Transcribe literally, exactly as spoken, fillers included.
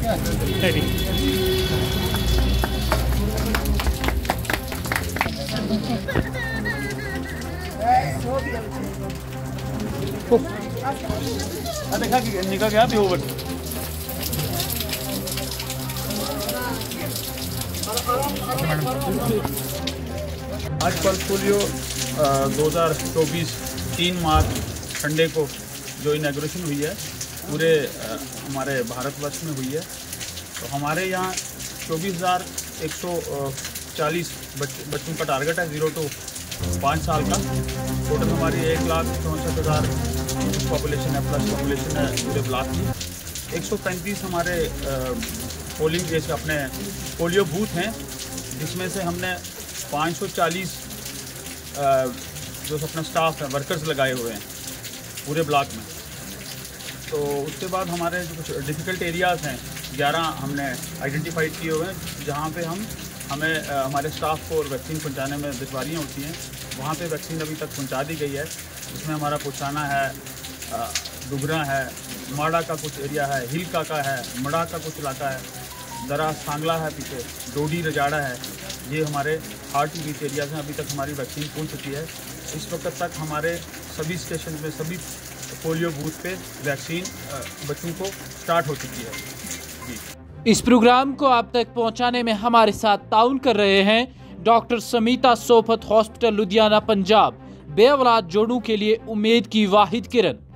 देखा कि निकल गया भी ओवर। आज पल्स पोलियो दो हज़ार चौबीस तीन मार्च संडे को जो इनॉग्रेशन हुई है पूरे आ, हमारे भारतवर्ष में हुई है। तो हमारे यहाँ चौबीस हज़ार एक सौ चालीस बच्चों का टारगेट है, जीरो टू पाँच साल का। टोटल हमारी एक लाख चौंसठ हज़ार पॉपुलेशन है, प्लस पॉपुलेशन है पूरे ब्लॉक की। एक सौ पैंतीस हमारे पोलिंग जैसे अपने पोलियो बूथ हैं, जिसमें से हमने पाँच सौ चालीस जो अपना स्टाफ है, वर्कर्स लगाए हुए हैं पूरे ब्लॉक में। तो उसके बाद हमारे जो कुछ डिफ़िकल्ट एरियाज़ हैं ग्यारह हमने आइडेंटिफाइड किए हुए हैं, जहाँ पे हम हमें आ, हमारे स्टाफ को वैक्सीन पहुँचाने में दुश्वारियाँ होती हैं। वहाँ पे वैक्सीन अभी तक पहुँचा दी गई है। इसमें हमारा पुछाना है, डुगरा है, माड़ा का कुछ एरिया है, हिलका का है, मड़ा का कुछ इलाका है, दरा सांगला है, पीछे डोडी रजाड़ा है। ये हमारे हार्ट टू बीच एरियाज हैं। अभी तक हमारी वैक्सीन पहुँच चुकी है। इस वक्त तक हमारे सभी स्टेशन में, सभी पोलियो बूथ पे वैक्सीन बच्चों को स्टार्ट हो चुकी है जी। इस प्रोग्राम को आप तक पहुंचाने में हमारे साथ ताउन कर रहे हैं डॉक्टर समीता सोफत हॉस्पिटल लुधियाना पंजाब। बेऔलाद जोड़ों के लिए उम्मीद की वाहिद किरण।